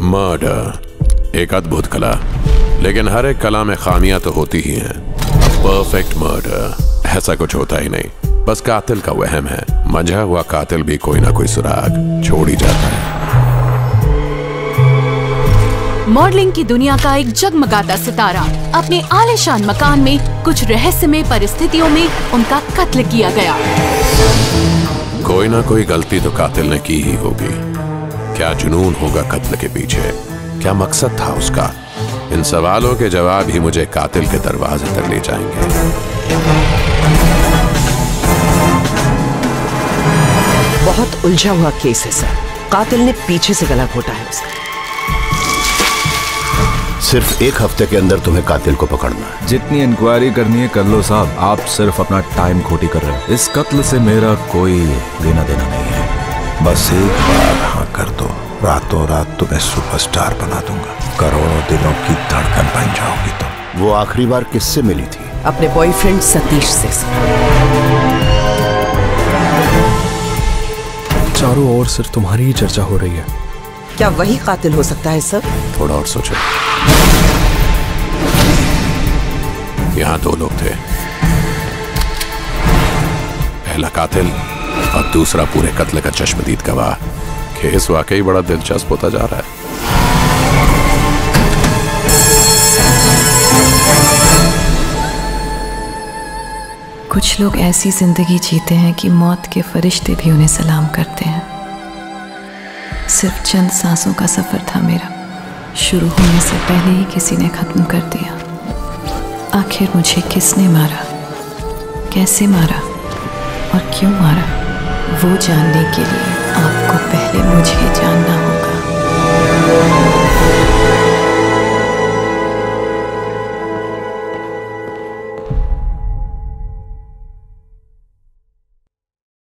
Murder एक अद्भुत कला, लेकिन हर एक कला में खामियां तो होती ही हैं। परफेक्ट मर्डर ऐसा कुछ होता ही नहीं, बस कातिल का वहम है। मंझा हुआ कातिल भी कोई ना कोई सुराग छोड़ ही जाता है। मॉडलिंग की दुनिया का एक जगमगाता सितारा अपने आलीशान मकान में कुछ रहस्यमय परिस्थितियों में उनका कत्ल किया गया। कोई ना कोई गलती तो कातिल ने की ही होगी। क्या जुनून होगा कत्ल के पीछे? क्या मकसद था उसका? इन सवालों के जवाब ही मुझे कातिल के दरवाजे तक ले जाएंगे। बहुत उलझा हुआ केस है सर। कातिल ने पीछे से गला घोटा है उसका। सिर्फ एक हफ्ते के अंदर तुम्हें कातिल को पकड़ना है। जितनी इंक्वायरी करनी है कर लो साहब, आप सिर्फ अपना टाइम खोटी कर रहे हैं। इस कत्ल से मेरा कोई लेना देना नहीं है। बस एक बार हाँ कर दो, रातों रात तुम्हें सुपरस्टार बना दूंगा। करोड़ों दिलों की धड़कन बन जाओगी तुम। वो आखिरी बार किससे मिली थी? अपने बॉयफ्रेंड सतीश से। चारों ओर सिर्फ तुम्हारी ही चर्चा हो रही है। क्या वही कातिल हो सकता है सर? थोड़ा और सोचो। यहाँ दो लोग थे, पहला कातिल और दूसरा पूरे कत्ल का चश्मदीद गवाह। केस वाकई बड़ा दिलचस्प होता जा रहा है। कुछ लोग ऐसी जिंदगी जीते हैं कि मौत के फरिश्ते भी उन्हें सलाम करते हैं। सिर्फ चंद सांसों का सफर था मेरा, शुरू होने से पहले ही किसी ने खत्म कर दिया। आखिर मुझे किसने मारा, कैसे मारा और क्यों मारा, वो जानने के लिए आपको पहले मुझे जानना होगा।